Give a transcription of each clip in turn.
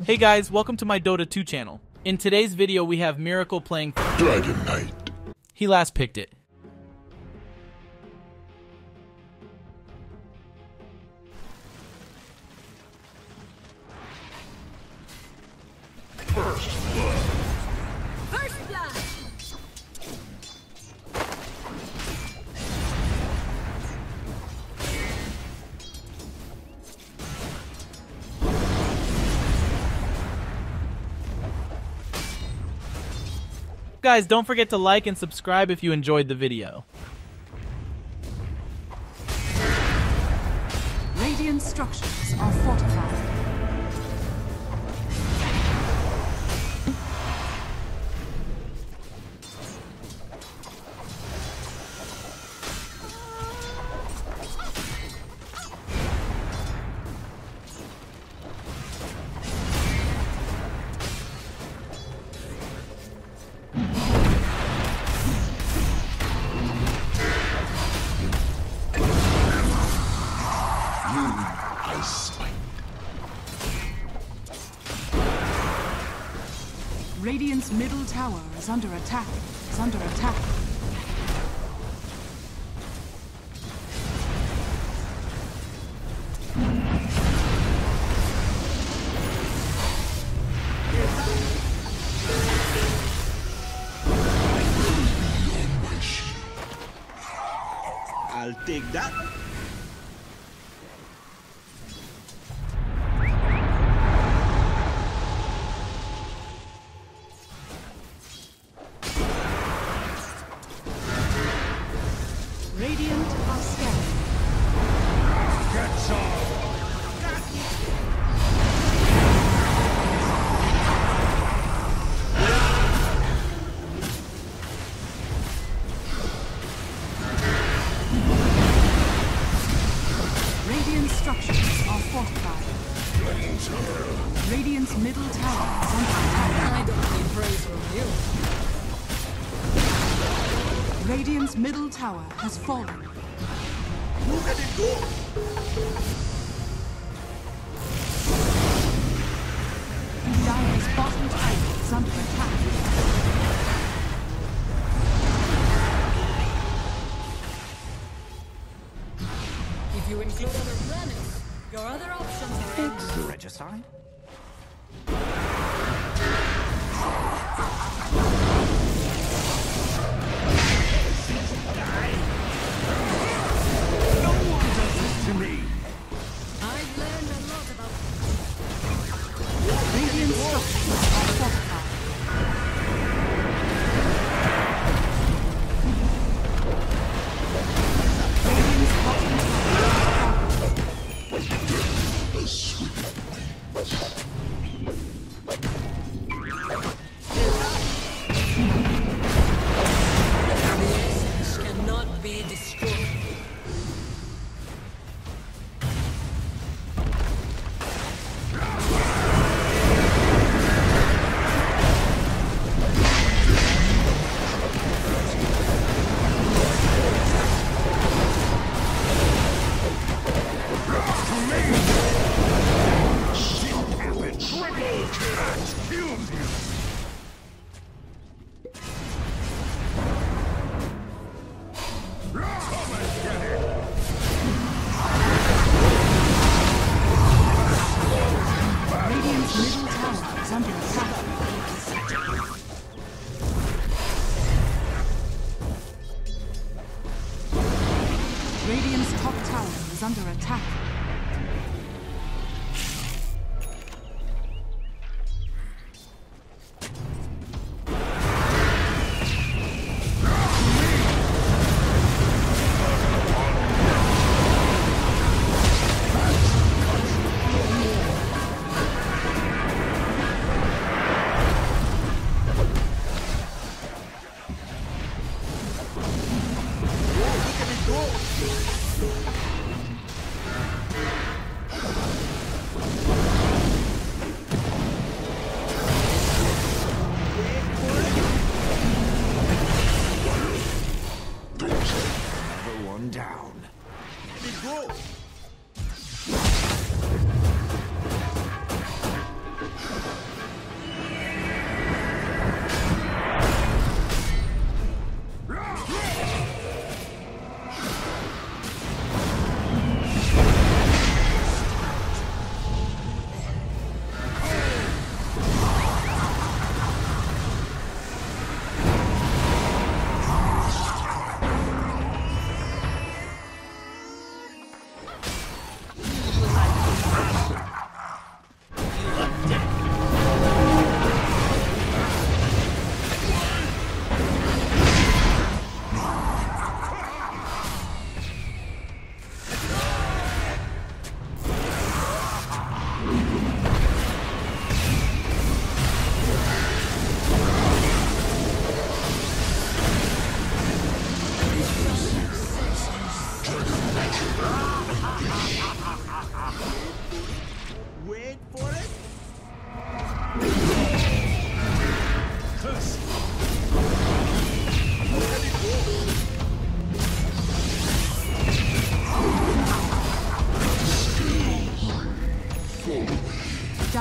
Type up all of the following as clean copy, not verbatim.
Hey guys, welcome to my Dota 2 channel. In today's video we have Miracle playing Dragon Knight. He last picked it. First blood. First blood! Guys, don't forget to like and subscribe if you enjoyed the video. Radiant structures are fortified. I smite. Radiant's middle tower is under attack. Is under attack. I'll take that. Radiant are scanning. Get some. Radiant structures are fortified. Radiant's middle tower is under attack. I don't need praise from you. Radiant's middle tower has fallen. Look at it go. Dire's bottom tower is under attack. If you include other planets, your other options are endless. Regicide? No one does this to me. I've learned a lot about Radiant structures are fortified. Radiant's bottom tower is fallen. A sweet. the essence cannot be destroyed. Radiant's middle tower is under attack. Radiant's top tower is under attack.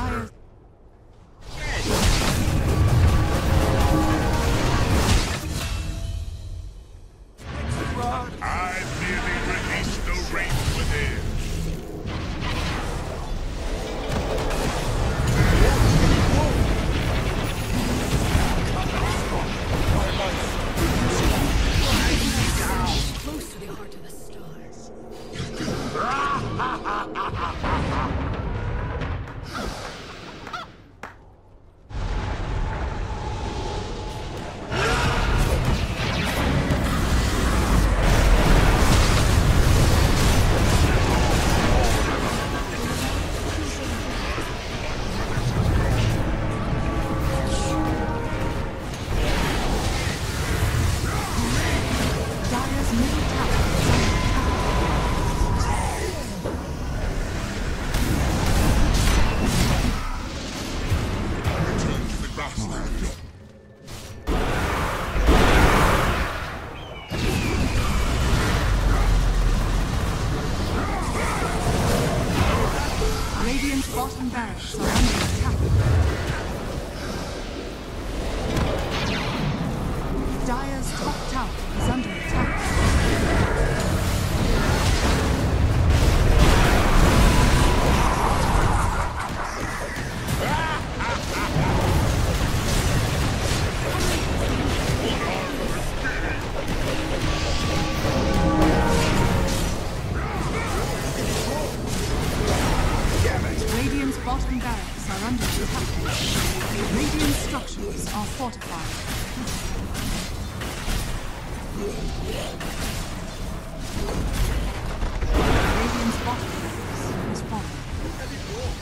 Dire. I've merely released the wraith within. Close to the heart of the stars. Dire's middle tower is under attack. Return to the grassland. Radiant's bottom barracks are under attack. Dire's top tower is under attack. Radiant's bottom barracks are under attack. Radiant structures are fortified. Radiant's bottom barracks is falling.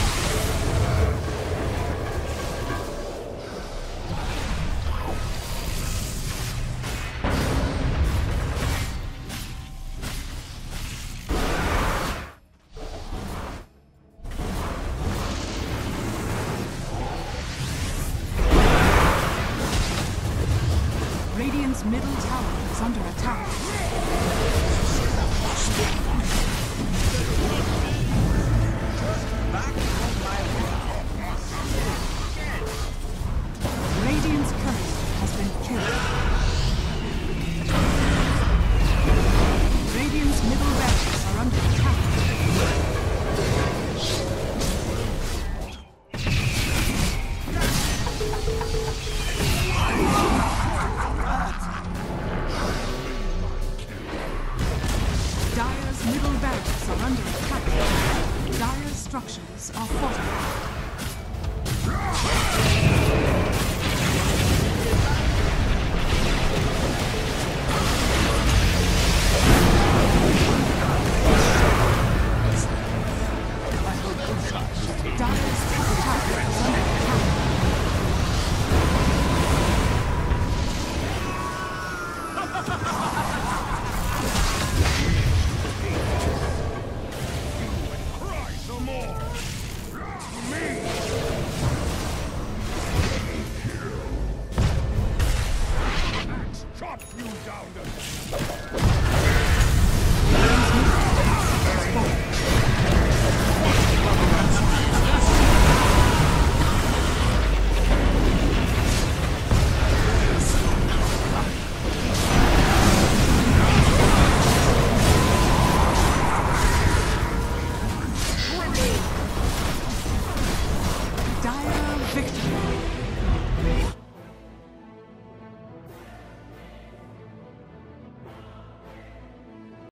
Radiant's middle tower is under attack. Radiant's courier has been killed. Radiant's middle barracks are under attack. Dire's middle barracks are under attack. Dire's structures are fortified.